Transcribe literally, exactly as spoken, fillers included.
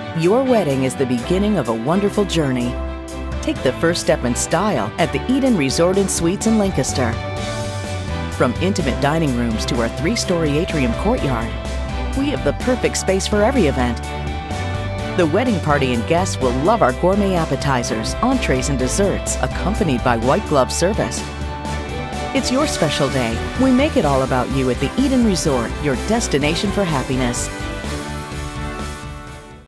Your wedding is the beginning of a wonderful journey. Take the first step in style at the Eden Resort and Suites in Lancaster. From intimate dining rooms to our three-story atrium courtyard, we have the perfect space for every event. The wedding party and guests will love our gourmet appetizers, entrees, and desserts, accompanied by white glove service. It's your special day. We make it all about you at the Eden Resort, your destination for happiness.